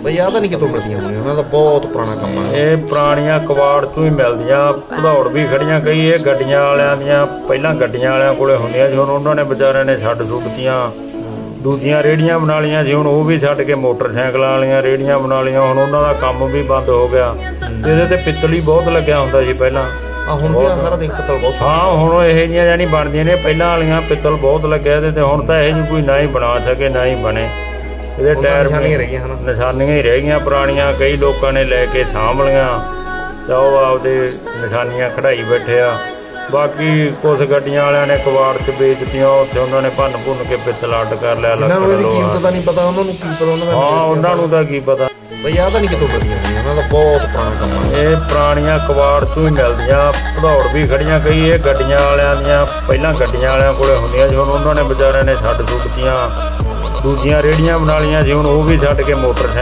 ਬਈ ਆਹ ਤਾਂ ਨਹੀਂ ਕਿਤੋਂ ਮਿਲਦੀਆਂ ਹੋਣੀਆਂ, ਉਹਨਾਂ ਦਾ ਬਹੁਤ ਪੁਰਾਣਾ ਕੰਮ ਆ। ਇਹ ਪੁਰਾਣੀਆਂ ਕਬਾੜ ਤੋਂ ਹੀ ਮਿਲਦੀਆਂ। ਭਦੌੜ ਵੀ ਖੜੀਆਂ ਕਈ ਇਹ ਗੱਡੀਆਂ ਵਾਲਿਆਂ ਦੀਆਂ, ਪਹਿਲਾਂ ਗੱਡੀਆਂ ਵਾਲਿਆਂ ਕੋਲੇ ਹੁੰਦੀਆਂ ਸੀ, ਹੁਣ ਉਹਨਾਂ ਨੇ ਵਿਚਾਰਿਆਂ ਨੇ ਛੱਡ ਛੁੱਟਤੀਆਂ। ਦੂਜੀਆਂ ਰੇਹੜੀਆਂ ਬਣਾ ਲਈਆਂ ਸੀ, ਹੁਣ ਉਹ ਵੀ ਛੱਡ ਕੇ ਮੋਟਰਸਾਈਕਲਾਂ ਵਾਲੀਆਂ ਰੇਹੜੀਆਂ ਬਣਾ ਲਈਆਂ। ਹੁਣ ਉਹਨਾਂ ਦਾ ਕੰਮ ਵੀ ਬੰਦ ਹੋ ਗਿਆ। ਇਹਦੇ ਤੇ ਪਿੱਤਲ ਹੀ ਬਹੁਤ ਲੱਗਿਆ ਹੁੰਦਾ ਸੀ ਪਹਿਲਾਂ। ਹੁਣ ਵੀ ਸਾਰਾ ਦੇਖ ਪਿੱਤਲ ਬਹੁਤ। ਹਾਂ ਹੁਣ ਇਹੋ ਜਿਹੀਆਂ ਜਾਨੀ ਬਣਦੀਆਂ ਨੇ, ਪਹਿਲਾਂ ਵਾਲੀਆਂ ਪਿੱਤਲ ਬਹੁਤ ਲੱਗਿਆ ਇਹਦੇ ਤੇ। ਹੁਣ ਤਾਂ ਇਹੋ ਜਿਹੀ ਕੋਈ ਨਾ ਹੀ ਬਣਾ ਸਕੇ ਨਾ ਹੀ ਬਣੇ। ਇਹਦੇ ਟਾਇਰ ਨਿਸ਼ਾਨੀਆਂ ਹੀ ਰਹਿ ਗਈਆਂ ਪੁਰਾਣੀਆਂ। ਕਈ ਲੋਕਾਂ ਨੇ ਲੈ ਕੇ ਸਾਂਭ ਲਈਆਂ ਤਾਂ ਉਹ ਆਪਦੇ ਨਿਸ਼ਾਨੀਆਂ ਕਢਾਈ ਬੈਠੇ ਆ। ਬਾਕੀ ਕੁਛ ਗੱਡੀਆਂ ਵਾਲਿਆਂ ਨੇ ਕਬਾੜ 'ਚ ਵੇਚਤੀਆਂ, ਉੱਥੇ ਉਹਨਾਂ ਨੇ ਭੰਨ ਭੁੰਨ ਕੇ ਪਿੱਤਲ ਅੱਡ ਕਰ ਲਿਆ। ਕੀਮਤ ਦਾ ਨਹੀਂ ਪਤਾ ਉਹਨਾਂ ਨੂੰ, ਕੀ ਪਤਾ ਉਹਨਾਂ ਦਾ। ਹਾਂ ਉਹਨਾਂ ਨੂੰ ਤਾਂ ਕੀ ਪਤਾ। ਬਈ ਆਹ ਤਾਂ ਨਹੀਂ ਕਿਤੋਂ ਮਿਲਦੀਆਂ ਹੋਣੀਆਂ, ਉਹਨਾਂ ਦਾ ਬਹੁਤ ਪੁਰਾਣਾ ਕੰਮ ਆ। ਇਹ ਪੁਰਾਣੀਆਂ ਕਬਾੜ ਤੋਂ ਹੀ ਮਿਲਦੀਆਂ। ਭਦੌੜ ਵੀ ਖੜੀਆਂ ਕਈ ਇਹ ਗੱਡੀਆਂ ਵਾਲਿਆਂ ਦੀਆਂ, ਪਹਿਲਾਂ ਗੱਡੀਆਂ ਵਾਲਿਆਂ ਕੋਲੇ ਹੁੰਦੀਆਂ ਸੀ, ਹੁਣ ਉਹਨਾਂ ਨੇ ਵਿਚਾਰਿਆਂ ਨੇ ਛੱਡ ਛੁੱਟਤੀਆਂ। ਦੂਜੀਆਂ ਰੇਹੜੀਆਂ ਬਣਾ ਲਈਆਂ ਸੀ, ਹੁਣ ਉਹ ਵੀ ਛੱਡ ਕੇ ਮੋਟਰਸਾਈਕਲ